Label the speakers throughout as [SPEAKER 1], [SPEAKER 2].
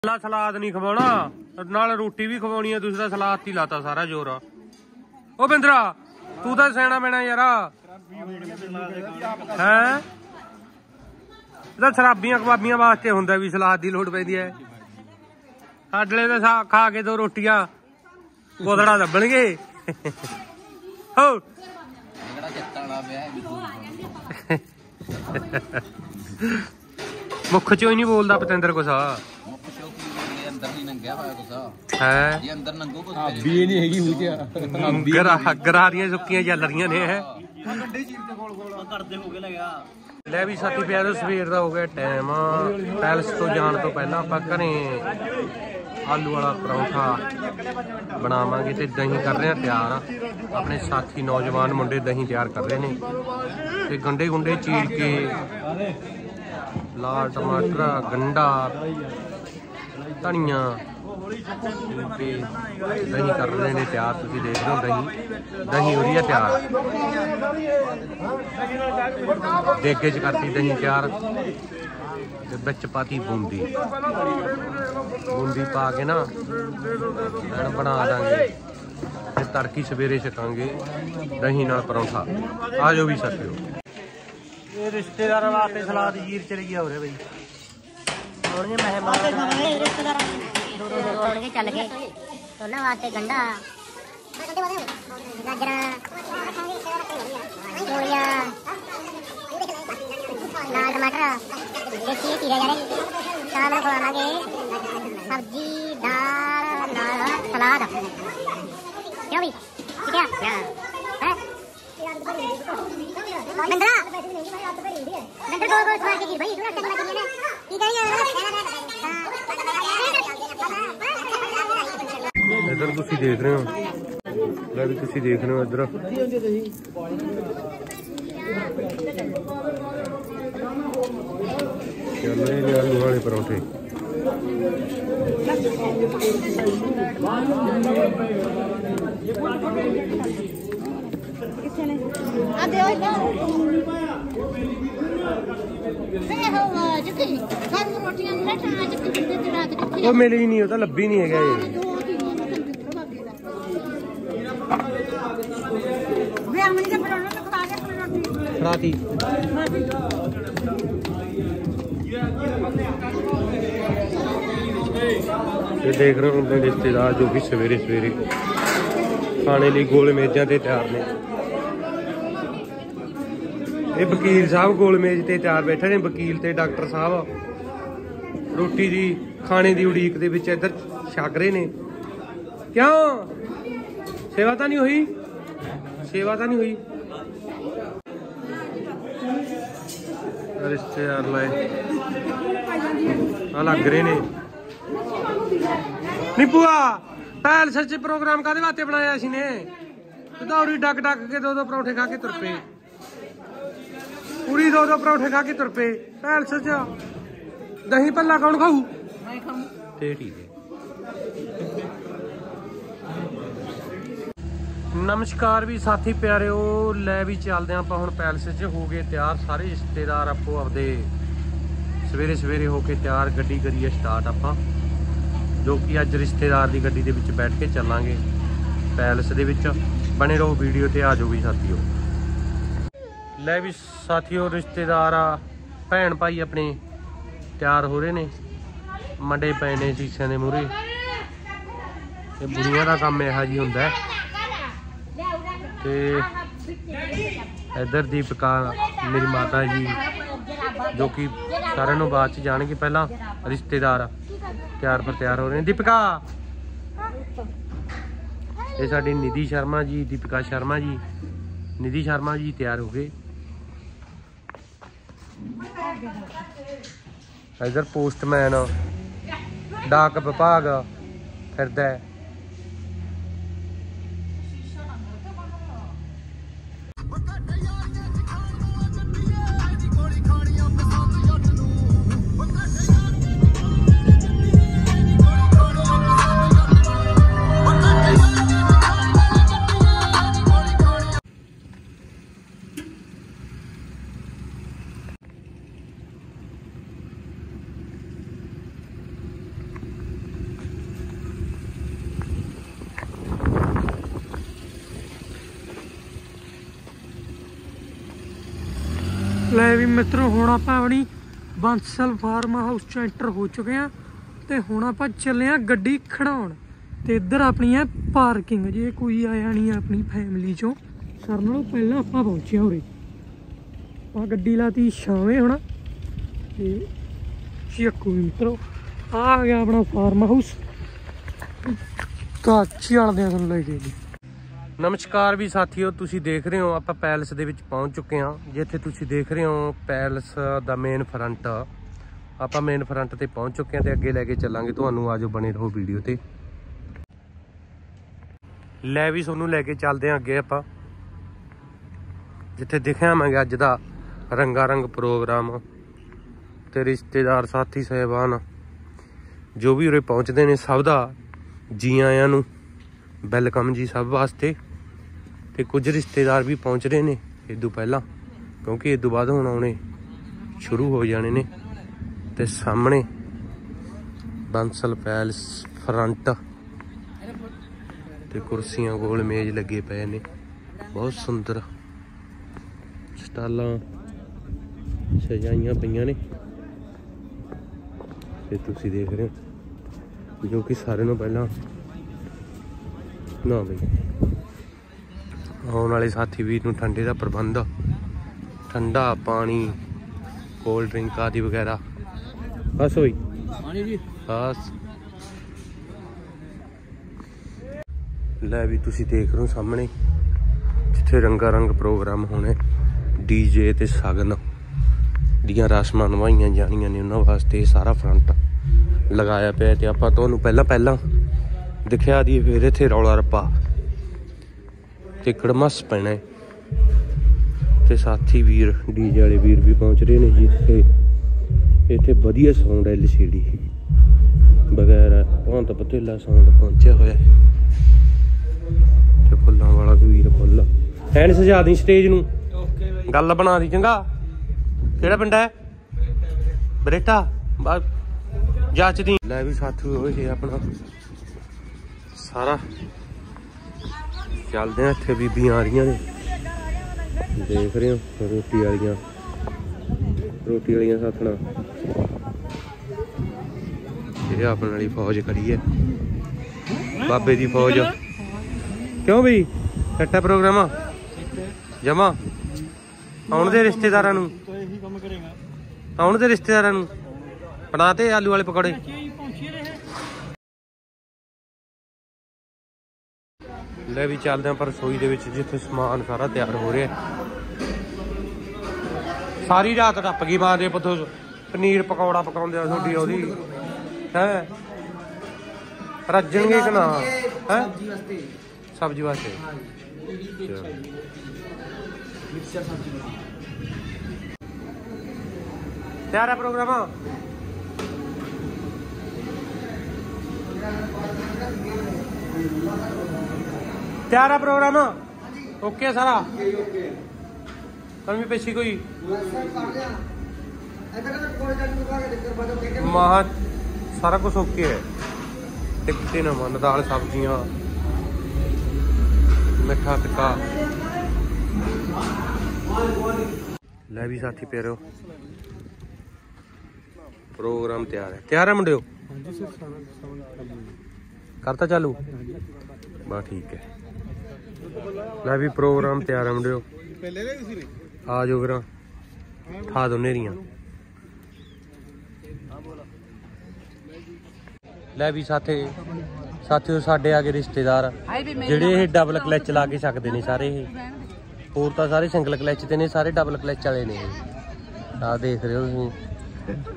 [SPEAKER 1] सलाद नहीं खवाना नाल रोटी भी खवानी है दूसरा सलाद ही लाता सारा जोर। ओ बिंद्रा तू तो सियाना मैना यार है शराबियां कबाबियां वास्ते हुंदा भी सलाद की लोड़ पैंदी है। साडले तो खा के दो रोटियां गोदड़ा दबणगे हो मुख चो ही नहीं बोलता पतंदर कुछ गरारियां सुक्कियां चल रही ने ले भी साथी प्यारे सवेर का हो गया टाइम। पैलेस तो जाने तो पहला आप घरें आलू वाला परौंठा बनावांगे ते दही कर रहे हैं तैयार। अपने साथी नौजवान मुंडे दही तैयार कर रहे हैं ते गंडे गुंडे चीर के लाल टमाटर गंडा धनिया दही कर रहे हैं तैयार। तुम देख रहे हो दही दही हो रही है तैयार। देगे च करती दही तैयार बिच पाती बूंदी बूंदी पा के ना बना देंगे तड़की सवेरे छकांगे दही नाल परौंठा। आ जाओ भी साथियों ये रिश्तेदार वास्ते सलाद जीर चली गया हो रहा भाई
[SPEAKER 2] चल गए उन्होंने वास्ते गंढा गाजर मूलियां लाल टमाटर देखिए खीरे जा रहे शाम को खवावांगे सब्जी दाल नाल सलाद क्यों भी ठीक है बंदरा बंदर को खवा के भाई तू अच्छा बना के ना ठीक है
[SPEAKER 1] इधर तुसी देख रहे हो ले भी तुसी देख रहे हो इधर चल रहे हैं आलू वाले परौंठे। वो मिली ही नहीं होता लब्भी नहीं है ये राती ये देख रहे हो अपने रिश्तेदार जो कि सवेरे सवेरे खाने लिए गोल मेजा ते तैयार ने। ये वकील साहब गोल मेज ते तैयार बैठे ने वकील ते डॉक्टर साहब रोटी दी खाने दी उड़ीक दे विच इधर छक रहे ने। क्यों सेवा तो नहीं हुई सेवा तो नहीं हुई रिश्तेदार लाए लग रहे ने नी बुआ पैलेस च प्रोग्राम कादे वास्ते बनाया सी ने दौड़ी डक डक के दो परौंठे खा के तुर पे पूरी दो परौंठे खा के तुर पे पैलेस च दही भल्ला कौन खाऊ ठीक है। नमस्कार भी साथी प्यारे लै भी चलते आप हम पैलेस च हो गए तैयार सारे रिश्तेदार आपो आपदे सवेरे सवेरे होके तैयार गड्डी करिए स्टार्ट आप जो कि अज रिश्तेदार की गड्डी दे विच बैठ के चलांगे पैलेस दे विच। बने रहो वीडियो ते आ जाओ भी साथियों। लै भी साथियों रिश्तेदार भैन भाई अपने तैयार हो रहे ने मंडे पे ने शीशे के मूहरे बुढ़िया का काम यह जी होंदा है। इधर दीपिका मेरी माता जी जो कि सारे बाद च जाने पहला रिश्तेदार तैयार पर तैयार हो रहे हैं। दीपिका ये साडी निधि शर्मा जी दीपिका शर्मा जी निधि शर्मा जी तैयार हो गए। इधर पोस्टमैन डाक विभाग फिरदा है।
[SPEAKER 3] ਲੈ ਵੀ ਮਿੱਤਰੋ ਹੁਣ ਆਪਾਂ ਆਪਣੀ ਬੰਸਲ ਫਾਰਮ ਹਾਊਸ ਚ ਐਂਟਰ ਹੋ ਚੁੱਕੇ ਆ ਤੇ ਹੁਣ ਆਪਾਂ ਚੱਲੇ ਆ ਗੱਡੀ ਖੜਾਉਣ ਤੇ ਇੱਧਰ ਆਪਣੀ ਹੈ ਪਾਰਕਿੰਗ। ਜੇ ਕੋਈ ਆਇਆ ਨਹੀਂ ਆਪਣੀ ਫੈਮਿਲੀ ਚੋਂ ਸਾਰਿਆਂ ਨਾਲੋਂ ਪਹਿਲਾਂ ਆਪਾਂ ਪਹੁੰਚੇ ਹਾਂ ਉਰੇ। ਆਪਾਂ ਗੱਡੀ ਲਾਤੀ ਛਾਵੇਂ ਹੁਣ ਤੇ ਚੱਕੋ ਮਿੱਤਰੋ ਆ ਗਿਆ ਆਪਣਾ ਫਾਰਮ ਹਾਊਸ। ਤਾਂ ਚੱਲਦੇ ਆ ਤੁਹਾਨੂੰ ਲੈ ਕੇ ਜੀ।
[SPEAKER 1] ਨਮਸਕਾਰ ਵੀ ਸਾਥੀਓ, ਤੁਸੀਂ ਦੇਖ ਰਹੇ ਹੋ ਆਪਾਂ ਪੈਲਸ ਦੇ ਵਿੱਚ ਪਹੁੰਚ ਚੁੱਕੇ ਹਾਂ। ਜਿੱਥੇ ਤੁਸੀਂ ਦੇਖ ਰਹੇ ਹੋ ਪੈਲਸ ਦਾ ਮੇਨ ਫਰੰਟ, ਆਪਾਂ ਮੇਨ ਫਰੰਟ ਤੇ ਪਹੁੰਚ ਚੁੱਕੇ ਹਾਂ ਤੇ ਅੱਗੇ ਲੈ ਕੇ ਚੱਲਾਂਗੇ ਤੁਹਾਨੂੰ। ਆਜੋ ਬਣੇ ਰਹੋ ਵੀਡੀਓ ਤੇ। ਲੈ ਵੀ ਤੁਹਾਨੂੰ ਲੈ ਕੇ ਚੱਲਦੇ ਹਾਂ ਅੱਗੇ ਆਪਾਂ, ਜਿੱਥੇ ਦਿਖਾਵਾਂਗੇ ਅੱਜ ਦਾ ਰੰਗਾ ਰੰਗ ਪ੍ਰੋਗਰਾਮ ਤੇ ਰਿਸ਼ਤੇਦਾਰ ਸਾਥੀ ਸਾਹਿਬਾਨ ਜੋ ਵੀ ਉਰੇ ਪਹੁੰਚਦੇ ਨੇ ਸਭ ਦਾ ਜੀ ਆਇਆਂ ਨੂੰ ਵੈਲਕਮ ਜੀ ਸਭ ਵਾਸਤੇ। ਤੇ ਕੁਝ ਰਿਸ਼ਤੇਦਾਰ ਵੀ ਪਹੁੰਚ ਰਹੇ ਨੇ ਇਦੋਂ ਪਹਿਲਾਂ, ਕਿਉਂਕਿ ਇਦੋਂ ਬਾਅਦ ਹੁਣ ਆਉਣੇ ਸ਼ੁਰੂ ਹੋ ਜਾਣੇ ਨੇ। ਤੇ ਸਾਹਮਣੇ ਬੰਸਲ ਪੈਲਸ ਫਰੰਟ ਤੇ ਕੁਰਸੀਆਂ ਕੋਲ ਮੇਜ਼ ਲੱਗੇ ਪਏ ਨੇ, ਬਹੁਤ ਸੁੰਦਰ ਸਟਾਲਾਂ ਸਜਾਈਆਂ ਪਈਆਂ ਨੇ। ਤੇ ਤੁਸੀਂ ਦੇਖ ਰਹੇ ਹੋ ਜੋ ਕਿ ਸਾਰਿਆਂ ਨੂੰ ਪਹਿਲਾਂ ਨਾ ਬਈ ਆਉਣ ਵਾਲੇ ਸਾਥੀ ਵੀਰ ਨੂੰ ਠੰਡੇ ਦਾ ਪ੍ਰਬੰਧ, ਠੰਡਾ ਪਾਣੀ, ਕੋਲਡ ਡਰਿੰਕ ਆਦਿ ਵਗੈਰਾ। ਬਸ ਹੋਈ
[SPEAKER 3] ਜੀ
[SPEAKER 1] ਬਸ। ਲੈ ਵੀ ਤੁਸੀਂ ਦੇਖ ਰਹੇ ਹੋ ਸਾਹਮਣੇ ਜਿੱਥੇ ਰੰਗਾ ਰੰਗ ਪ੍ਰੋਗਰਾਮ ਹੋਣੇ, ਡੀਜੇ ਤੇ ਸ਼ਗਨ ਦੀਆਂ ਰਸਮਾਂ ਨਿਭਾਈਆਂ ਜਾਣੀਆਂ ਨੇ ਉਹਨਾਂ ਵਾਸਤੇ ਇਹ ਸਾਰਾ ਫਰੰਟ ਲਗਾਇਆ ਪਿਆ। ਤੇ ਆਪਾਂ ਤੁਹਾਨੂੰ ਪਹਿਲਾਂ ਦਿਖਿਆ ਦੀ ਫਿਰ ਇੱਥੇ ਰੌਲਾ ਰੱਪਾ ਤੇ ਕੜਮਸ ਪੈਣਾ ਤੇ ਸਾਥੀ ਵੀਰ ਡੀਜੇ ਵਾਲੇ ਵੀਰ ਵੀ ਪਹੁੰਚ ਰਹੇ ਨੇ ਜੀ। ਇੱਥੇ ਵਧੀਆ ਸਾਊਂਡ LCD ਵਗੈਰਾ ਭਾਂਤ ਪਤੇਲਾ ਸਾਊਂਡ ਪਹੁੰਚਿਆ ਹੋਇਆ ਤੇ ਫੁੱਲਾਂ ਵਾਲਾ ਵੀਰ ਫੁੱਲ ਐਨ ਸਜਾ ਦੀ ਸਟੇਜ ਨੂੰ। ਗੱਲ ਬਣਾ ਦੀ ਚੰਗਾ। ਕਿਹੜਾ ਪਿੰਡ ਹੈ? ਬਰੇਟਾ ਜੱਚ ਦੀ। ਲੈ ਵੀ ਸਾਥੀ ਇਹ ਆਪਣਾ ਸਾਰਾ ਚੱਲਦੇ ਆ। ਇੱਥੇ ਬੀਬੀਆਂ ਆ ਰਹੀਆਂ ਨੇ, ਦੇਖ ਰਹੇ ਹੋ ਰੋਟੀ ਵਾਲੀਆਂ ਸਾਥਣਾ। ਇਹ ਆਪਣੇ ਵਾਲੀ ਫੌਜ ਖੜੀ ਹੈ, ਬਾਬੇ ਦੀ ਫੌਜ। ਕਿਉਂ ਬਈ ਕੱਟਾ ਪ੍ਰੋਗਰਾਮ ਜਮਾ ਆਉਣ ਦੇ ਰਿਸ਼ਤੇਦਾਰਾਂ ਨੂੰ, ਆਉਣ ਦੇ ਰਿਸ਼ਤੇਦਾਰਾਂ ਨੂੰ ਬਣਾ ਤੇ ਆਲੂ ਵਾਲੇ ਪਕੌੜੇ। ਲੈ ਵੀ ਚੱਲਦੇ ਹਾਂ ਪਰ ਰਸੋਈ ਦੇ ਵਿੱਚ ਜਿੱਥੇ ਸਮਾਨ ਸਾਰਾ ਤਿਆਰ ਹੋ ਰਿਹਾ। ਸਾਰੀ ਰਾਤ ਟੱਪ ਗਈ ਮਾਂ ਦੇ ਪੁੱਤੋਂ ਪਨੀਰ ਪਕੌੜਾ ਪਕਾਉਂਦੇ ਆ ਤੁਹਾਡੀ ਉਹਦੀ ਹੈ ਰੱਜਣਗੇ ਕਿ ਨਾ ਹੈ ਸਬਜ਼ੀ ਵਾਸਤੇ। ਤਿਆਰ ਹੈ ਪ੍ਰੋਗਰਾਮ? ਤਿਆਰ ਹੈ ਪ੍ਰੋਗਰਾਮ? ਓਕੇ ਸਾਰਾ? ਕਮੀ ਪੇਸ਼ੀ ਕੋਈ ਮਾਹ ਸਾਰਾ ਕੁਛ ਓਕੇ ਹੈ। ਟਿਕਟੇ ਨਾ ਮਨ, ਦਾਲ ਸਬਜ਼ੀਆਂ ਮਿੱਠਾ ਟਿੱਕਾ। ਲੈ ਵੀ ਸਾਥੀ ਪਿਆਰਿਓ ਪ੍ਰੋਗਰਾਮ ਤਿਆਰ ਹੈ। ਤਿਆਰ ਹੈ ਮੁੰਡਿਓ? ਕਰਤਾ ਚਾਲੂ? ਬਸ ਠੀਕ ਹੈ। ਲੈ ਵੀ ਪ੍ਰੋਗਰਾਮ ਤਿਆਰ ਹੈ ਮੁੰਡਿਓ, ਆ ਜਾਓ ਵੀਰਾਂ ਠਾ ਦੋ ਨੇਰੀਆਂ। ਲੈ ਵੀ ਸਾਥੀਓ ਸਾਡੇ ਆ ਗਏ ਰਿਸ਼ਤੇਦਾਰ ਜਿਹੜੇ ਇਹ ਡਬਲ ਕਲਚ ਲਾ ਕੇ ਸਕਦੇ ਨੇ ਸਾਰੇ। ਇਹ ਹੋਰ ਤਾਂ ਸਾਰੇ ਸਿੰਗਲ ਕਲਚ ਤੇ ਨੇ, ਸਾਰੇ ਡਬਲ ਕਲਚ ਵਾਲੇ ਨੇ। ਆਹ ਦੇਖ ਰਹੇ ਹੋ ਤੁਸੀਂ।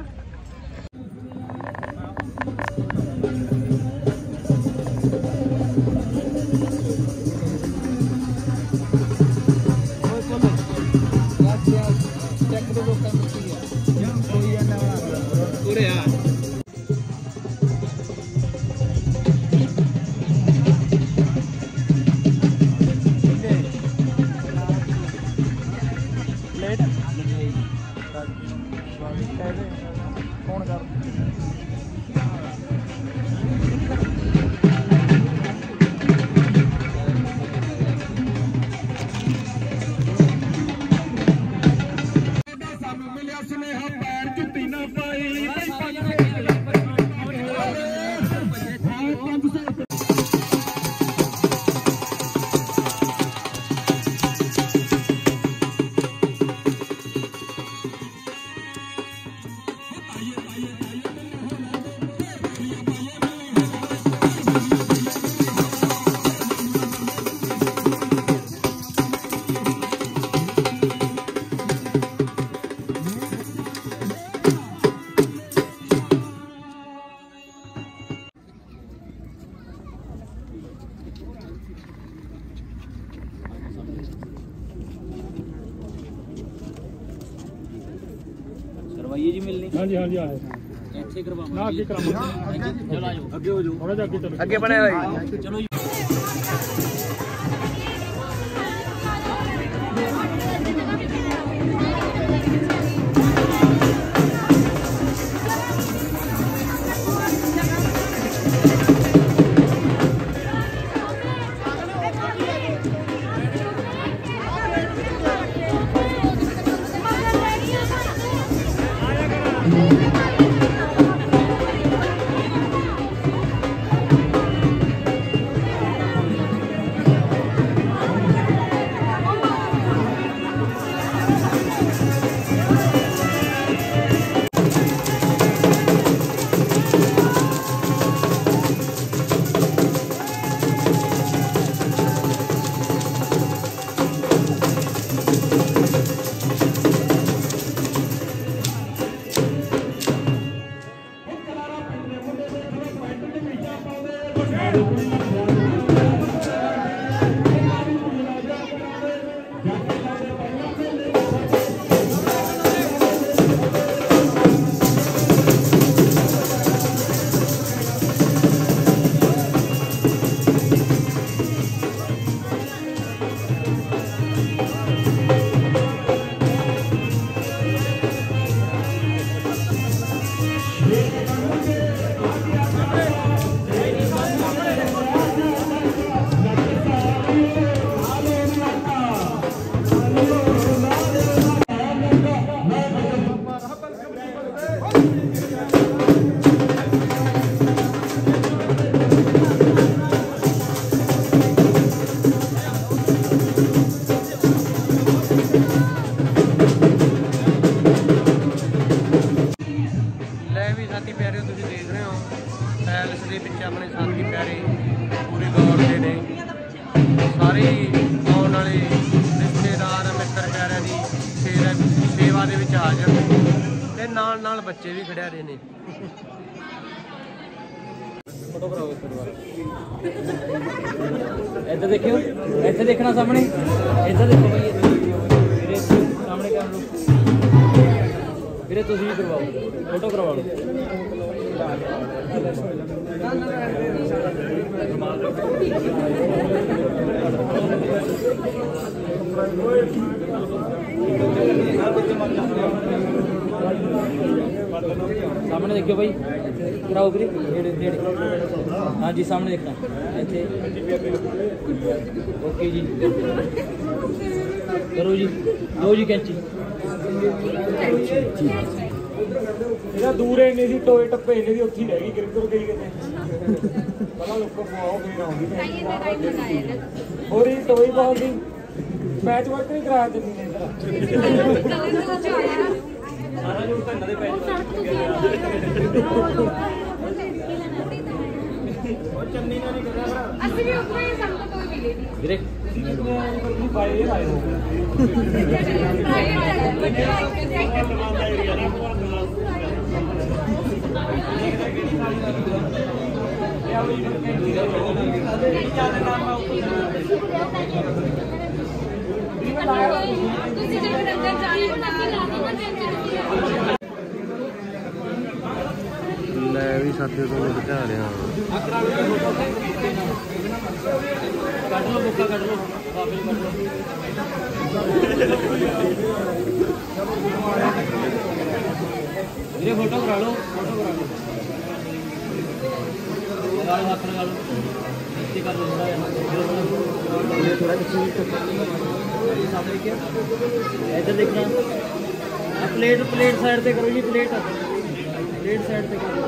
[SPEAKER 4] ਹਾਂਜੀ ਹਾਂਜੀ ਆਏ ਇੱਥੇ ਕਰਵਾਵਾਂਗੇ ਨਾ ਅੱਗੇ ਕਰਾਵਾਂਗੇ ਚਲੋ ਆਜੋ ਅੱਗੇ ਹੋ ਜਾਓ ਥੋੜਾ ਜਿਹਾ ਅੱਗੇ ਚਲੋ
[SPEAKER 1] ਅੱਗੇ ਬਣਿਆ ਹੋਇਆ
[SPEAKER 4] ਚਲੋ
[SPEAKER 1] ਆਪਣੇ ਸਾਥੀ ਪਿਆਰੇ ਪੂਰੇ ਦੌਰ ਦੇ ਨੇ ਸਾਰੇ ਆਉਣ ਵਾਲੇ ਰਿਸ਼ਤੇਦਾਰ ਮਿੱਤਰ ਪਿਆਰਿਆਂ ਦੀ ਸੇਵਾ ਦੇ ਵਿੱਚ ਹਾਜ਼ਰ ਤੇ ਨਾਲ ਨਾਲ ਬੱਚੇ ਵੀ ਖੜਿਆ ਰਹੇ ਨੇ। ਫੋਟੋ ਕਰਾਓ ਇਸ ਦੁਬਾਰਾ
[SPEAKER 4] ਇੱਧਰ ਦੇਖਿਓ ਇੱਥੇ ਦੇਖਣਾ ਸਾਹਮਣੇ ਇੱਧਰ ਦੇਖੋ ਬਈ ਵੀਰੇ ਸਾਹਮਣੇ ਕਰ ਲਓ ਵੀਰੇ ਤੁਸੀਂ ਵੀ ਕਰਵਾਓ ਫੋਟੋ ਕਰਵਾ ਲਓ। सामने देखियो भाई कराओ ਵੀਰੇ ਨੇੜੇ हाँ जी सामने देखना ਇੱਥੇ ओके जी करो जी दो जी कैंची
[SPEAKER 5] ਇਹਦਾ ਦੂਰ ਇੰਨੇ ਦੀ ਟੋਏ ਟੱਪੇ ਇੰਨੇ ਦੀ ਉੱਥੇ ਹੀ ਰਹਿ ਗਈ ਕਿਰਕਰ ਗਈ ਕਿਤੇ ਪਹਿਲਾਂ ਲੋਕਾਂ ਪਵਾਓ ਫੇਰ ਆਉਂਦੀ ਹੋਰ ਇਹ ਟੋਏ ਬਹੁਤ ਦੀ ਮੈਚ ਵਰਕ ਨਹੀਂ ਕਰਾਇਆ ਤੇ ਨਹੀਂ ਸਾਰਾ ਜੋ ਧੰਨਾ ਦੇ ਪੈਸੇ ਉਹ ਚੰਨੀ ਨਾਲ ਨਹੀਂ ਕਰਿਆ
[SPEAKER 6] ਅਸੀਂ ਵੀ ਉੱਥੇ ਹੀ ਸੰਗਤ ਤੋਂ ਮਿਲੇਗੀ
[SPEAKER 4] ਵੀਰੇ
[SPEAKER 5] ਤੁਸੀਂ ਬਾਈ ਇਹ ਆਏ ਹੋ
[SPEAKER 6] ਤੁਸੀਂ ਜਿਹੜੇ ਅੰਦਰ ਜਾਣੇ ਹੋ ਨਾ
[SPEAKER 1] ਲੈ ਵੀ ਸਾਥੀਓ ਤੁਹਾਨੂੰ ਦਿਖਾ ਰਿਹਾ
[SPEAKER 4] ਕੱਢ ਲਓ ਬੁੱਕਾ ਕੱਢ ਲਓ ਬਾਬੇ ਕੱਢ ਲਓ ਵੀਰੇ ਫੋਟੋ ਕਰਾ ਲਓ ਨਾਲ ਹੱਥ ਲਗਾ ਲਓ ਇੱਥੇ ਕਰ ਲਓ ਥੋੜਾ ਸਾਹਮਣੇ ਕੀ ਇੱਧਰ ਦੇਖਣਾ ਪਲੇਟ ਸਾਈਡ ਤੇ ਕਰੋ ਜੀ ਪਲੇਟ ਸਾਈਡ ਤੇ ਕਰੋ।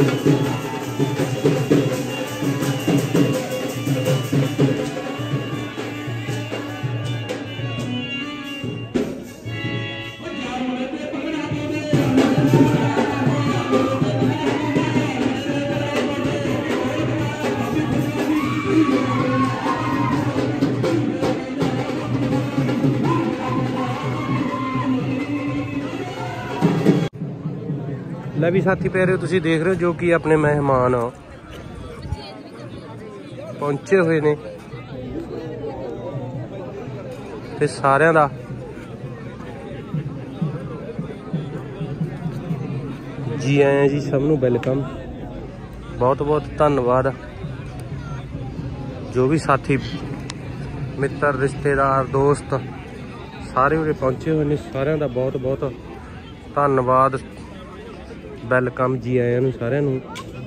[SPEAKER 1] ਲੈ ਵੀ ਸਾਥੀ ਪਿਆਰਿਓ ਤੁਸੀਂ ਦੇਖ ਰਹੇ ਹੋ ਜੋ ਕਿ ਆਪਣੇ ਮਹਿਮਾਨ ਪਹੁੰਚੇ ਹੋਏ ਨੇ ਤੇ ਸਾਰਿਆਂ ਦਾ ਜੀ ਆਇਆਂ ਜੀ, ਸਭ ਨੂੰ ਵੈਲਕਮ। ਬਹੁਤ ਬਹੁਤ ਧੰਨਵਾਦ ਜੋ ਵੀ ਸਾਥੀ ਮਿੱਤਰ ਰਿਸ਼ਤੇਦਾਰ ਦੋਸਤ ਸਾਰੇ ਉਰੇ ਪਹੁੰਚੇ ਹੋਏ ਨੇ, ਸਾਰਿਆਂ ਦਾ ਬਹੁਤ ਬਹੁਤ ਧੰਨਵਾਦ, ਵੈਲਕਮ, ਜੀ ਆਇਆਂ ਨੂੰ ਸਾਰਿਆਂ ਨੂੰ।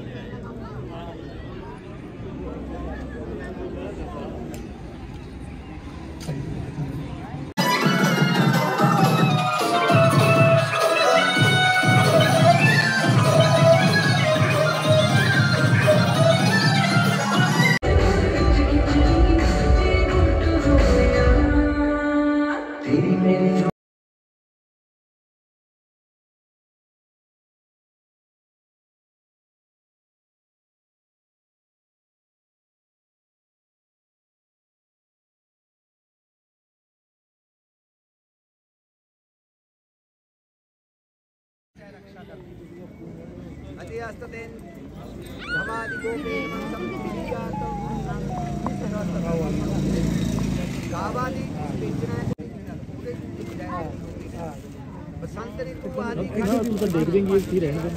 [SPEAKER 4] देख देंगे ही रहेंगे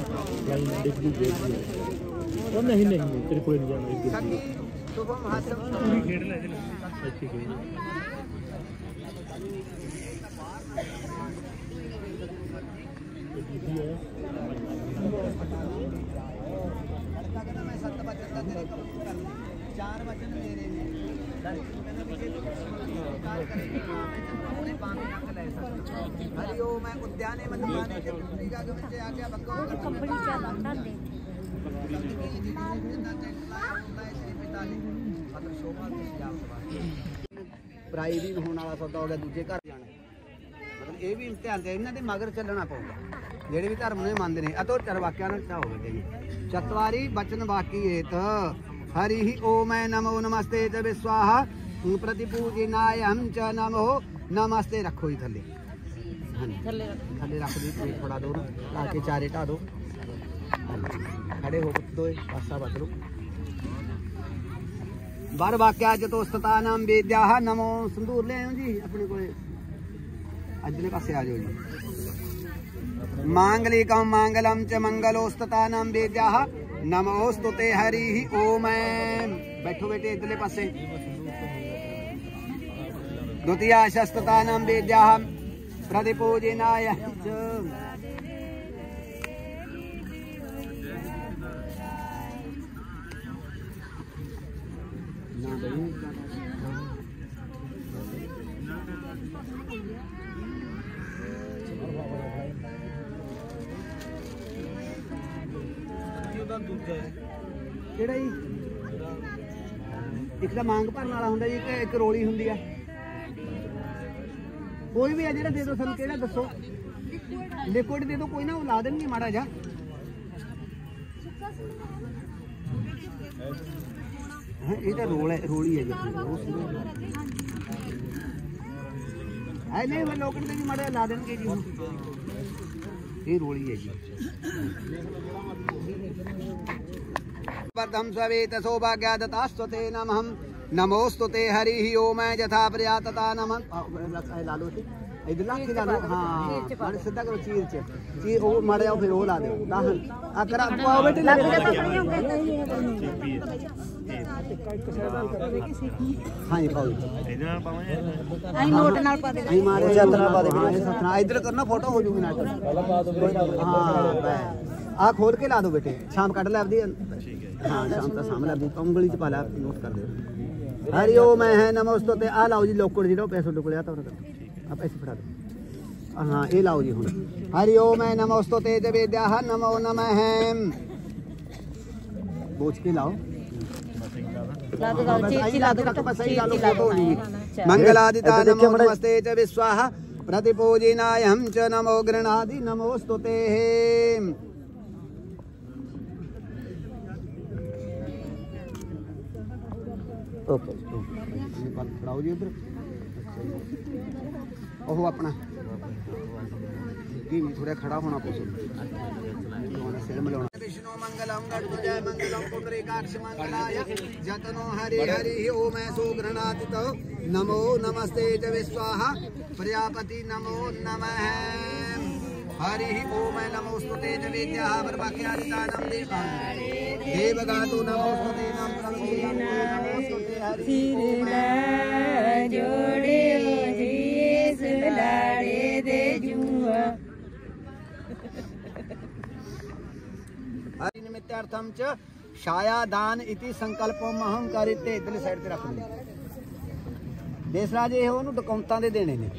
[SPEAKER 4] नहीं नहीं तेरे कोई नहीं जाना पूरी खेड़ ले अच्छी खेल
[SPEAKER 7] ਪ੍ਰਾਈ ਵੀ ਹੋਣ ਵਾਲਾ ਸੌਦਾ ਹੋ ਗਿਆ, ਦੂਜੇ ਘਰ ਜਾਣਾ, ਮਤਲਬ ਇਹ ਵੀ ਇਮਤਿਹਾਨ ਤੇ ਇਹਨਾਂ ਦੇ ਮਗਰ ਚੱਲਣਾ ਪਊਗਾ ਜਿਹੜੇ ਵੀ ਧਰਮ ਨੂੰ ਮੰਨਦੇ ਨੇ। ਅਤੋ ਚਰਵਾਕਿਆਂ ਨਾਲ ਚਾਹੋਗੇ ਜੀ ਚਤਵਾਰੀ ਬਚਨ ਬਾਕੀ ਏਤ ਹਰੀ ਹੀ ਓਮ ਨਮੋ ਨਮਸਤੇ च विस्वाहा प्रतिपूजनायं च नमो नमस्ते। रखो ही थले थले रख दी, थोड़ा दो ला के चारे ढा दो, खड़े हो दो पासा बच लो। बार वाक्या चतुस्तता नाम वेद्या नमो संदूर ले आयो जी अपने को अजले पासे आ जाओ जी। मांगलिकम मांगलम च मंगलोस्तता नाम वेद्या नमोस्तुते हरि ही ओम। बैठो बेटे इधरले पासे। द्वितीय शस्त्रता नाम वेद्या प्रतिपूजनाय ਕਿਹੜਾ ਜੀ ਇੱਕ ਤਾਂ ਮੰਗ ਭਰਨ ਵਾਲਾ ਹੁੰਦਾ ਜੀ, ਇੱਕ ਰੋਲੀ ਹੁੰਦੀ ਆ। ਕੋਈ ਵੀ ਆ ਜਿਹੜਾ ਦੇ ਦੋ ਸਾਨੂੰ, ਕਿਹੜਾ ਦੱਸੋ? ਲਿਕੁਇਡ ਦੇ ਦੋ ਕੋਈ ਨਾ, ਉਹ ਲਾ ਦੇਣਗੇ ਮਾੜਾ ਜਾ। ਇਹ ਤਾਂ ਰੋਲ ਹੈ, ਰੋਲੀ ਹੈ ਜੀ। ਐ ਨਹੀਂ ਉਹ ਲੋਕੜ ਦੇ ਵੀ ਮਾੜਾ ਲਾ ਦੇਣਗੇ ਜੀ। ਹੁਣ ਇਹ ਰੋਲੀ ਹੈ ਜੀ। वर्धम सवेत सौभाग्यादतास्त्वते नमः नमोस्तुते हरि ही ओम यथा प्रयातता नमः। ला लो इधर ला के ला लो। हाँ मारे सीधा करो, चीर चीर वो मारे जाओ, फिर वो ला दो दाहन अकरा पाओ बेटे। हाँ जी पाओ आई नोट नाल पा दे, आई मारे सतना पा दे। हां सतना इधर करना, फोटो हो जूगी नाटक। हां आ खोल के ला दो बेटे, शाम कट ले अपनी। हाँ शाम का सामने अभी उंगली च पा ला, नोट कर दे। हरि ओम है नमोस्तुते। आ लाओ जी लोकड़ जी, पैसे टुकड़े तो आप पैसे फड़ा दो। हाँ ये लाओ जी। हूँ हरि ओम है नमोस्तुते वेद्या नमो नमः बोझ के लाओ
[SPEAKER 2] अच्छा
[SPEAKER 7] मंगलादिता नमो नमस्ते च विश्वाहा प्रतिपूजनायं च नमो गृणादि नमोस्तुते। ओके खड़ाओ जी उधर। ओहो अपना थोड़ा खड़ा होना पसंद। विष्णु मंगलम गणपतये मंगलम पुंडरीकाक्ष मंगलाय जतनो हरि हरि ओम ऐसो गृणाति तो नमो नमस्ते च विस्वाहा प्रजापति नमो नमः हरि ओम नमोस्तुते च वेद्याः वर्वाक्यादितानं देवगातो नमोस्तुते नमोस्तुते हरि जोड़े लाड़े दे जुआ हरि निमित्तार्थम च छायादान इति संकल्पम अहम करिते। इधरली साइड ते रख दे। देसराज ये ओनू डिकाउंटां दे देने ने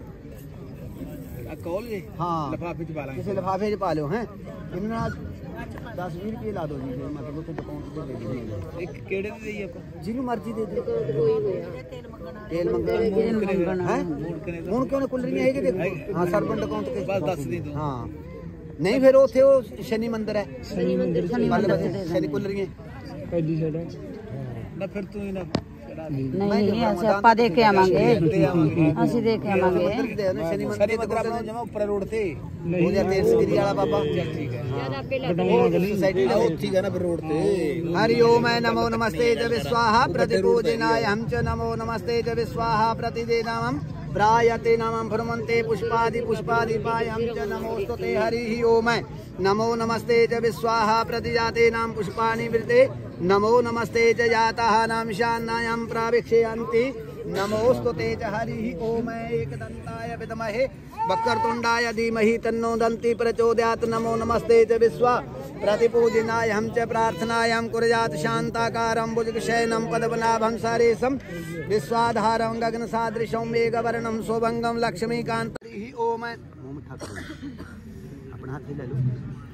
[SPEAKER 7] कॉल जी। हाँ लिफाफे च पा लांगे। किसी लिफाफे च पा लो हैं इन्हां 10-20 रुपए ला दो जी मतलब उसे डिकाउंट दे दे। एक केड़े दे देई आपको जिन्नू मर्जी दे दे। तेल मंगना है हुण क्यों ने कुलरियां है कि देखो। हां सरबंद डिकाउंट के बस 10 दे दो। हां नहीं फिर उथे वो शनि मंदिर है। शनि मंदिर शनि कुलरियां कैदी साइड है ना। फिर तू ही ना नहीं ऐसे आपा देख के आवांगे ਅਸੀਂ देख के आवांगे। शनि मंदिर जमा ऊपर रोड थे हो जा तेल सिरी वाला बाबा ठीक है। सोसाइटी है उठी है ना फिर रोड पे। हरि ओम नमो नमस्ते च विस्वाहा प्रतिपूजनाय हम च नमो नमस्ते च विस्वाहा प्रतिदेनाम प्रायते नामं भ्रमन्ते पुष्पादि पायं च नमोस्तुते हरि ओम नमो नमस्ते च विस्वाहा प्रतिजाते नाम पुष्पाणि वृते नमो नमस्ते च जाताः नाम शान्नायं प्राविक्षयन्ति नमोस्तुते च हरि ओम एकदन्ताय विद्महे वक्रतुण्डाय धीमहि तन्नो दन्ति प्रचोदयात् नमो नमस्ते च विश्वा प्रतिपूजनाय हम च प्रार्थनायां कुर्यात् शान्ताकारं भुजगशयनं पद्मनाभं सरेशं विश्वाधारं गगनसादृशं मेघवर्णं शोभंगं लक्ष्मीकान्तं हरि ओम। अपना हाथ ले लो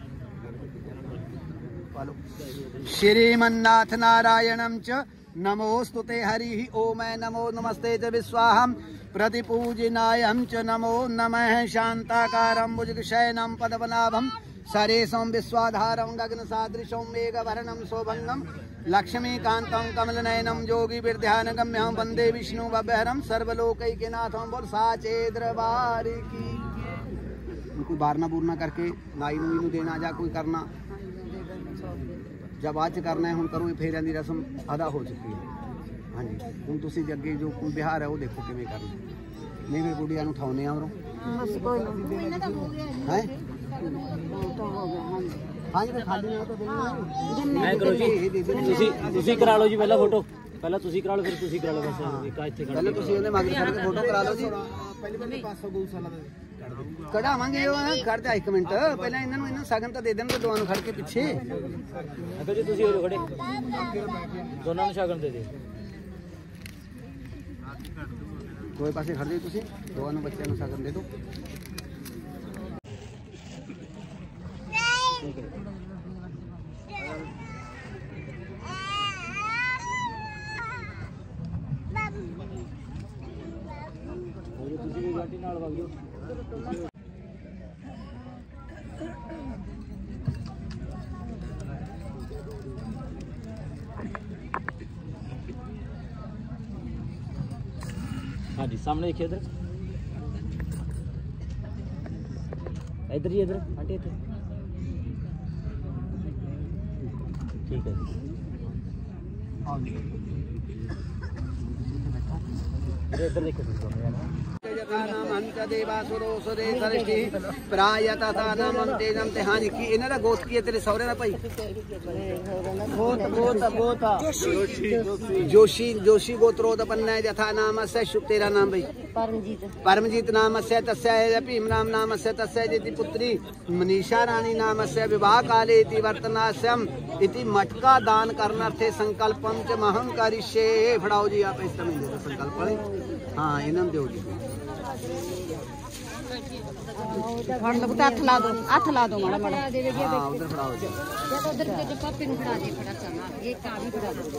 [SPEAKER 7] पालो। श्रीमन्नाथ नारायणं च नमोस्तुते हरि ओम नमो नमस्ते च विश्वाहं प्रतिपूजनायं च नमो नमः शान्ताकारं भुजगशयनं पद्मनाभं सरेशं विश्वाधारं गगनसादृशं मेघवर्णं शोभंगं लक्ष्मीकान्तं कमलनयनं योगी विद्यानगम्यं वंदे विष्णु भवहरं सर्वलोकैकनाथं। बोल साचे दरबार की। कोई बारना बूरना करके नाई नूई देना जा कोई करना जब आज करना है हूँ करो फेरियां की रस्म अदा हो चुकी है। हाँ जी हूँ तुम अगे जो बिहार है वो देखो किमें करना। नहीं फिर गुड़िया उठाने उरों है। हाँ जी खाली
[SPEAKER 4] ਤੁਸੀਂ ਕਰਾ ਲਓ ਜੀ ਪਹਿਲਾਂ ਫੋਟੋ। ਪਹਿਲਾਂ ਤੁਸੀਂ ਕਰਾ ਲਓ ਫਿਰ ਤੁਸੀਂ ਕਰਾ ਲਓ ਬਸ ਇੱਕ ਇੱਥੇ ਖੜਾ।
[SPEAKER 7] ਪਹਿਲਾਂ ਤੁਸੀਂ ਉਹਨੇ ਮਗਰ ਖੜ ਕੇ ਫੋਟੋ ਕਰਾ ਲਓ ਜੀ। ਪਹਿਲੇ 500 ਗਊਸ਼ਾਲਾ ਦਾ ਕਢਾਵਾਂਗੇ ਉਹ ਖੜ ਜਾ 1 ਮਿੰਟ ਪਹਿਲਾਂ ਇਹਨਾਂ ਨੂੰ ਸਗਨ ਤਾਂ ਦੇ ਦੇਣਗੇ ਦੋਵਾਂ ਨੂੰ ਖੜ ਕੇ ਪਿੱਛੇ।
[SPEAKER 4] ਅਗਰ ਜੀ ਤੁਸੀਂ ਹੋ ਖੜੇ ਦੋਨਾਂ ਨੂੰ ਸ਼ਗਨ ਦੇ ਦਿਓ।
[SPEAKER 7] ਦੋਵੇਂ ਪਾਸੇ ਖੜ ਜਾਓ ਤੁਸੀਂ ਦੋਵਾਂ ਨੂੰ ਬੱਚਿਆਂ ਨੂੰ ਸ਼ਗਨ ਦੇ ਦਿਓ।
[SPEAKER 4] ਤੁਸੀਂ ਵੀ ਗਾਟੀ ਨਾਲ ਵਗ ਜਾਓ। हाँ जी सामने देखिए इधर इधर ही इधर आंटी इधर ठीक है इधर देखो ਇਹਨਾਂ ਦਾ ਗੋਤ ਕੀ ਹੈ ਤੇਰੇ ਸਹੁਰੇ ਦਾ ਭਾਈ? जोशी गोत्रोत्पन्न यथा नाम से तेरा नाम भाई परमजीत नाम से तस्य भीम नाम नाम से तस्य इति पुत्री मनीषा रानी नाम से विवाह काले इति वर्तनास्यम इति मटका दान करनार्थे संकल्पम च महं करिष्ये। फड़ाओ जी आप इस समय संकल्प हाँ इन्हें दो जी
[SPEAKER 8] ਫੜ ਲਓ ਤਾਂ ਹੱਥ ਲਾ ਦੋ ਮਾੜਾ ਮਾੜਾ
[SPEAKER 7] ਹਾਂ ਉਧਰ ਫੜਾਓ ਜੀ
[SPEAKER 8] ਜਦੋਂ ਉਧਰ ਤੇ ਪਾਪੇ ਨੂੰ ਫੜਾ ਦੇ ਫੜਾ ਕਰਨਾ ਇਹ ਕਾ ਵੀ ਫੜਾ ਦੇ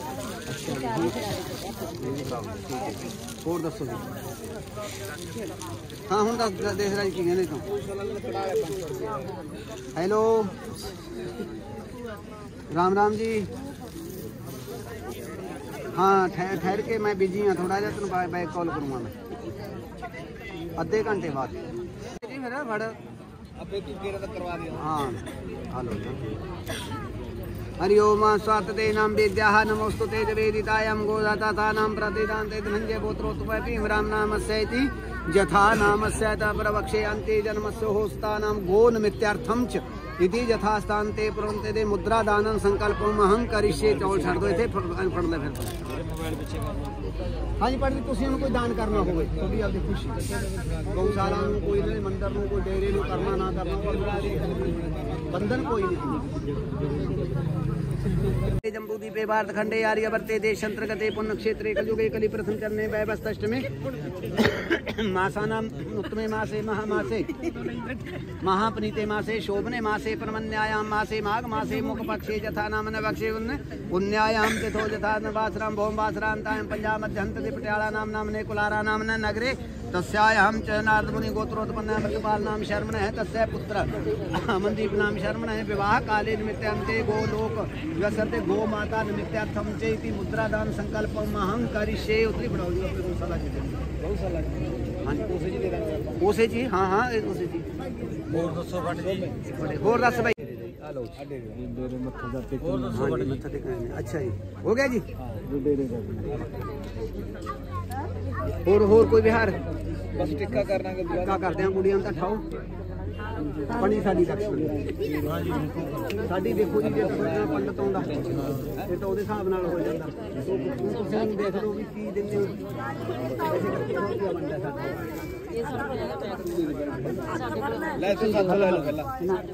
[SPEAKER 7] ਹੋਰ ਦੱਸੋ ਜੀ ਹਾਂ ਹੁਣ ਦੱਸ ਦੇਖ ਰਿਹਾ ਜੀ ਕੀ ਕਹਿੰਦੇ ਤੂੰ ਹੈਲੋ राम राम जी हाँ ठहर के मैं बिजी हाँ थोड़ा जा तेन बैक कॉल करूँगा मैं अद्धे घंटे बाद जी मेरा फड़ हाँ हेलो हरि ओम स्वातते नाम वेद्याः नमोस्तुते वेदितायां गोदाता नाम प्रतिदान्ते धनंजय पुत्रोत्पय भीम राम नामस्यैति यथा नामस्यैत प्रवक्षे अन्ते जन्मस्य होस्तानां गोनमित्यार्थं च इति यथास्तान्ते पुरन्ते दे मुद्रा दानं संकल्पम अहं करिष्ये चौल छड़ दो इथे फड़ ले फिर हाँ जी पढ़ तुसीं उन्हें कोई दान करना होवे थोड़ी आपकी खुशी गौशाला नूं कोई इन्हें मंदिर नूं कोई डेरे नूं करना ना करना बंधन कोई नहीं जम्बूदीपे भारतखंडे आर्यवर्ते देशांतर्गते पुण्यक्षेत्रे कलयुगे कलि प्रथम चरणे वैवस्ष्टमे मासानां उत्तमे मासे महामासे महापनीते मासे शोभने मासे परमन्यायां मासे माघ मासे मुखपक्षे यथा नाम नवक्षे पुण्यायां तिथो यथा वासरां भौम वासरान्तायां पंजाब मध्यन्ते पटियाला नामने कुलारा नामने नगरे तस्यायां च नारदमुनि गोत्रोत्पन्नः मृगपाल नाम शर्मणः तस्य पुत्र अमनदीप नाम शर्मणः विवाह काले निमित्तान्ते गोलोक व्यसते गो माता निमित्तार्थं चेति मुद्रादान संकल्पम अहं करिष्ये उतरी बढ़ाओ जी अपने गौशाला हाँ जी उसे जी हाँ हाँ उसे जी और दसो फट जी और दस भाई हेलो मत्था टेकने अच्छा जी हो गया जी और कोई बिहार बस टिक्का करना टिक्का करते हैं कुड़ियां दा ठाओ बनी साडी साडी देखो जी जे पंडित आउंदा फिर तो ਉਹਦੇ ਹਿਸਾਬ ਨਾਲ ਹੋ ਜਾਂਦਾ ਤੁਸੀਂ ਦੇਖ ਲਓ ਵੀ ਕੀ ਦਿੰਦੇ ਹੋ ਇਹ ਸਭ ਹੋ ਜਾਏਗਾ ਸਾਡੇ ਕੋਲ ਲੈ ਤੂੰ ਸਾਥ ਲੈ ਲਓ ਪਹਿਲਾਂ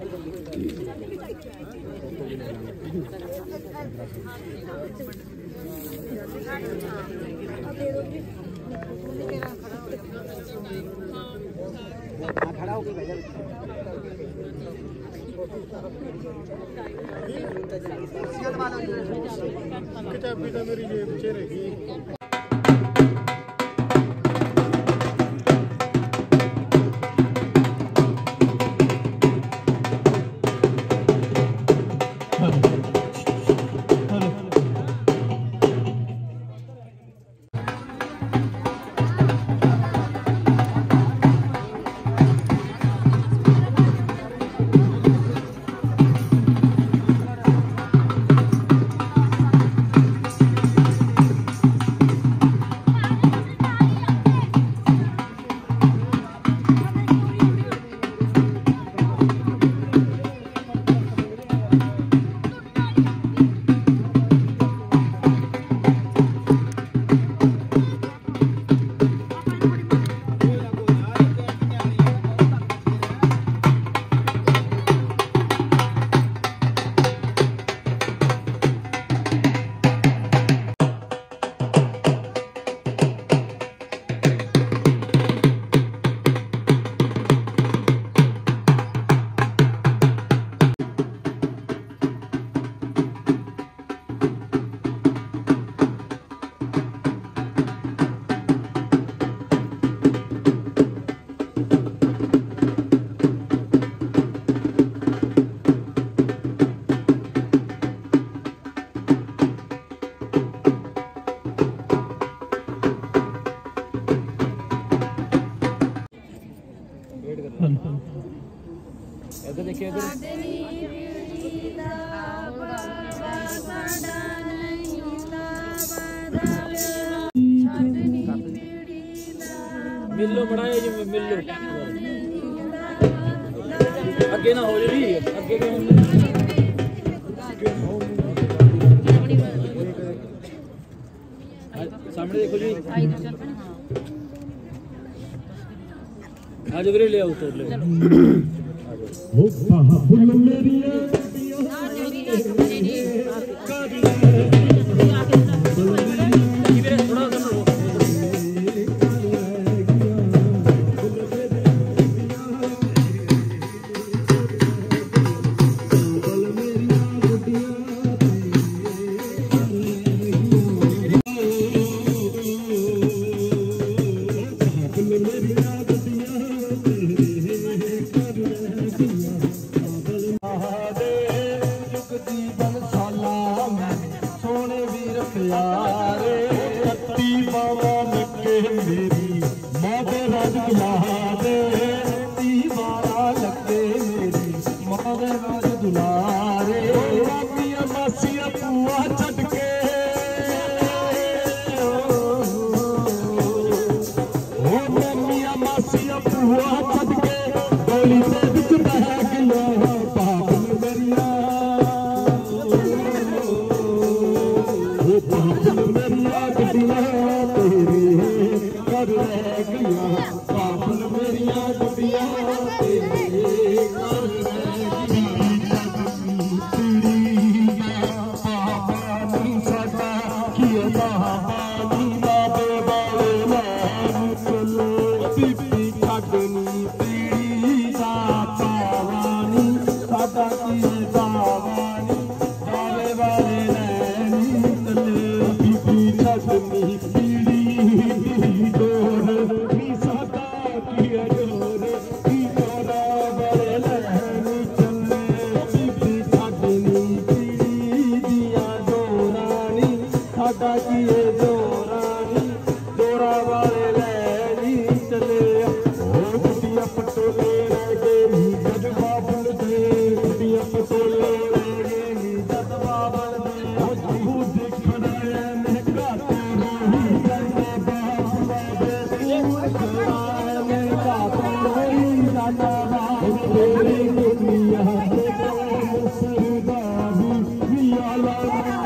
[SPEAKER 7] खड़ा होके भेजा चाबी तो मेरी जेब च रही
[SPEAKER 4] मिलो बड़ा है जी मिलो अगे ना हो जी अगे सामने देखो जी आज वीरे ले आओ तो ले
[SPEAKER 5] साडा की ये जोरानी जोरा वाले ले जी चले गुटिया पटोले रह गए जद बाबल दे गुटिया पटोले रह गए जद बाबल दे तू देखना है मैं घाटे नहीं करने बाप बाबे तू देखना है मैं घाटे नहीं जाना बाप तेरी दुनिया सरदारी मियाला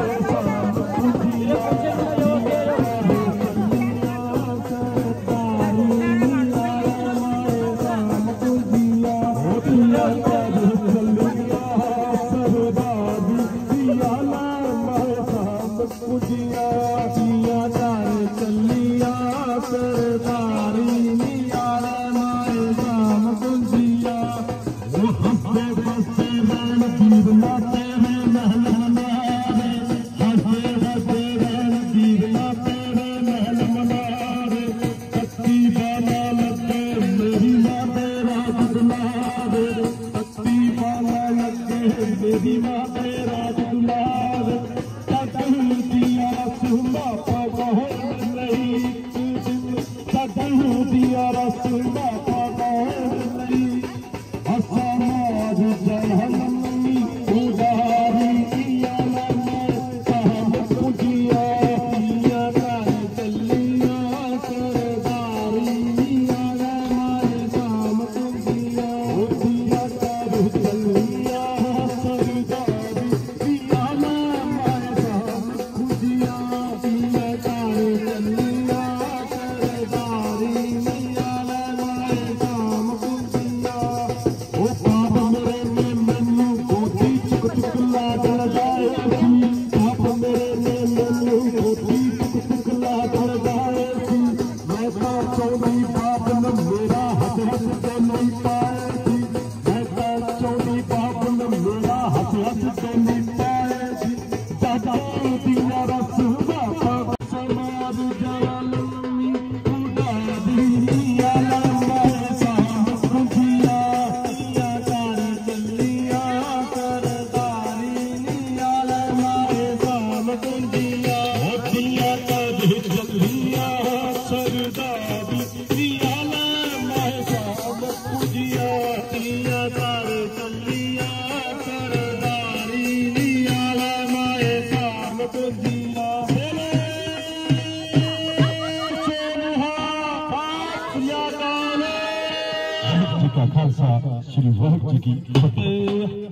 [SPEAKER 5] श्री वाहिगुरु जी की फतेह।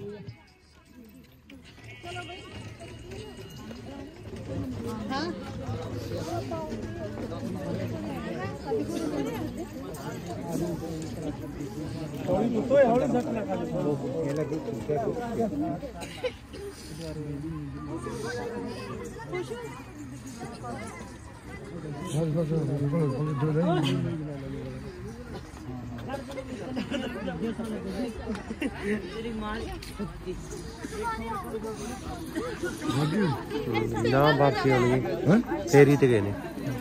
[SPEAKER 1] ना वापसी होनी तेरी ते गए ने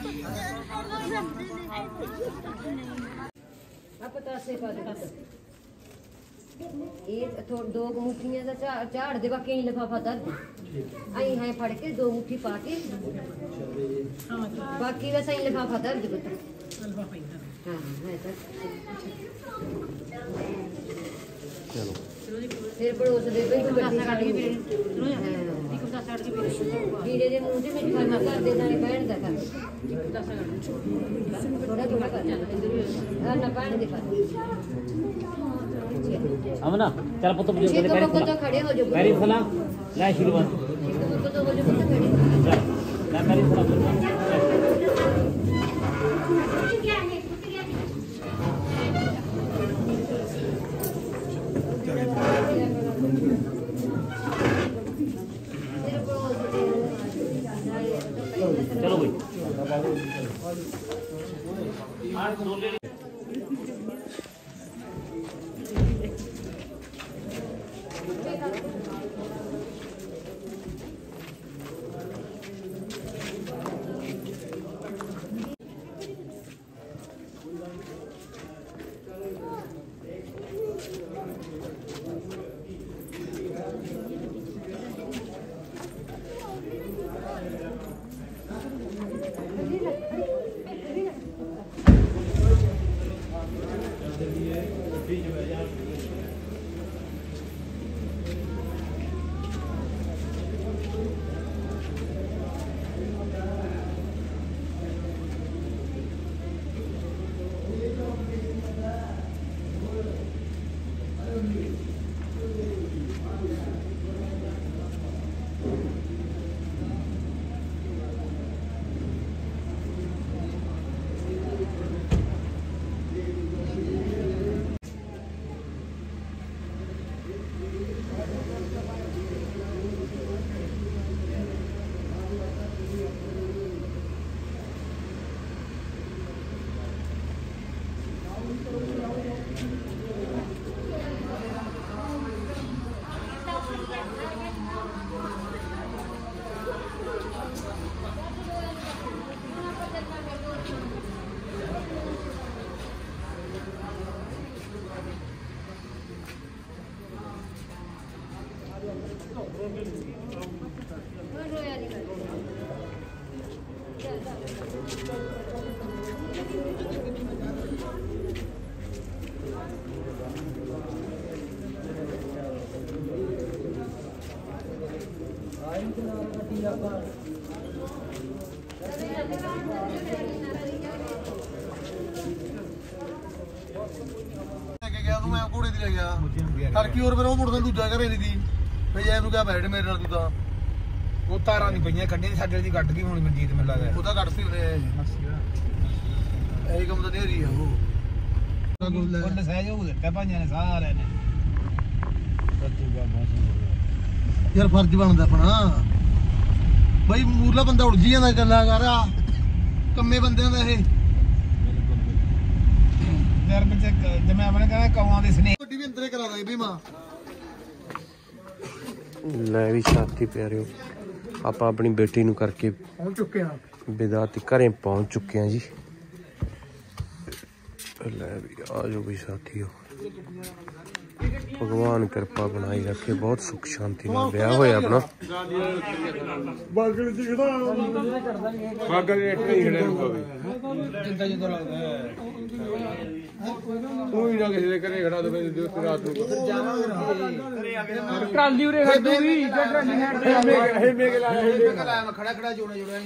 [SPEAKER 8] दो मुठियां का झाड़ दे बाकी लिफाफा धर दे आई है फड़ के दो मुट्ठी पा के बाकी बस आई लिफाफा धर दे हाँ
[SPEAKER 1] चलो
[SPEAKER 8] फिर पड़ोस दे भाई तू गड्डी छड़ के वीरे दे मुंह च मिठा ना कर दे नाले भैन दा कर थोड़ा थोड़ा कर ना भैन दे कर
[SPEAKER 4] अमना चल पुत्र मुझे बोले
[SPEAKER 8] खड़े हो जाओ
[SPEAKER 4] मेरी सलाम ले आशीर्वाद
[SPEAKER 8] तो हो जाओ खड़े
[SPEAKER 4] ले मेरी सलाम चलो भाई
[SPEAKER 9] ਮੈਂ ਘੋੜੇ ਦੀ ਲੈ ਗਿਆ ਤੜਕੀ ਹੋਰ ਫਿਰ ਉਹ ਮੁੜਦਾ ਦੂਜਾ ਘਰੇ ਨਹੀਂ ਦੀ ਫੇ ਜੈ ਨੂੰ ਕਿਹਾ ਬੈਠ ਮੇਰੇ ਨਾਲ ਤੂੰ ਤਾਂ
[SPEAKER 7] ਉਹ ਤਾਰਾਂ ਨਹੀਂ ਪਈਆਂ ਕੱਢੀ ਸਾਡੇ ਦੀ ਕੱਢ ਗਈ ਹੁਣ ਮਨਜੀਤ ਮੈਨੂੰ ਲੱਗਦਾ
[SPEAKER 9] ਉਹਦਾ ਕੱਢਤੀ ਉਹਨੇ ਇਹ ਕੰਮ ਤਾਂ ਨੇਰੀ ਆ ਉਹ
[SPEAKER 7] ਉਹਨੇ ਸਹਿਜ ਹੋ ਦਿੱਤਾ ਭਾਈਆਂ ਨੇ ਸਾਰਿਆਂ ਨੇ
[SPEAKER 9] ਯਾਰ ਫਰਜ਼ ਬਣਦਾ ਆਪਣਾ ਬਈ ਮੂਰਲਾ ਬੰਦਾ ਉਲਝੀ ਜਾਂਦਾ ਗੱਲਾਂ ਕਰ ਆ ਕੰਮੇ ਬੰਦਿਆਂ ਦਾ ਇਹ
[SPEAKER 7] ਯਾਰ ਬੱਚੇ ਜਿਵੇਂ ਆਪਣੇ ਕਹਿੰਦਾ ਕੌਆਂ ਦੇ ਸਨੇਹ
[SPEAKER 9] ਵੱਡੀ ਵੀ ਅੰਦਰੇ ਕਰਾ ਦਾਂਗੇ ਵੀ ਮਾਂ
[SPEAKER 1] ਲੈ ਵੀ ਸਾਥੀ ਪਿਆਰਿਓ ਆਪਾਂ ਆਪਣੀ ਬੇਟੀ ਨੂੰ ਕਰਕੇ
[SPEAKER 3] ਪਹੁੰਚ ਚੁੱਕੇ ਆ
[SPEAKER 1] ਵਿਦਾ ਤੇ ਘਰੇ ਪਹੁੰਚ ਚੁੱਕੇ ਆ ਜੀ। ਲੈ ਵੀ ਆ ਜੋ ਵੀ ਸਾਥੀਓ ਭਗਵਾਨ ਕਿਰਪਾ ਬਣਾਈ ਰੱਖੇ ਬਹੁਤ ਸੁੱਖ ਸ਼ਾਂਤੀ ਨਾਲ ਵਿਆਹ ਹੋਇਆ ਆਪਣਾ।
[SPEAKER 5] ਬਾਗਲ ਜੀ ਕਿਹੜਾ ਬਾਗਲ ਰੇਟ ਨਹੀਂ ਖੜੇ ਰੁਕੋਗੇ
[SPEAKER 7] ਜਿੰਦਾ ਜਿੰਦਾ ਲੱਗਦਾ
[SPEAKER 5] ਤੂੰ ਹੀ ਨਾ ਕਿਸੇ ਦੇ ਘਰੇ ਖੜਾ ਦੇ ਦਿਓ ਰਾਤ ਨੂੰ
[SPEAKER 3] ਟਰਾਲੀ ਉਰੇ ਖੜ ਦੂਗੀ ਜੇ ਟਰਾਲੀ ਹੈਡ ਤੇ
[SPEAKER 5] ਇਹ ਮੇਗ ਲਾਇਆ
[SPEAKER 7] ਮੈਂ ਖੜਾ ਖੜਾ ਜੋੜਾ ਜੋੜਾ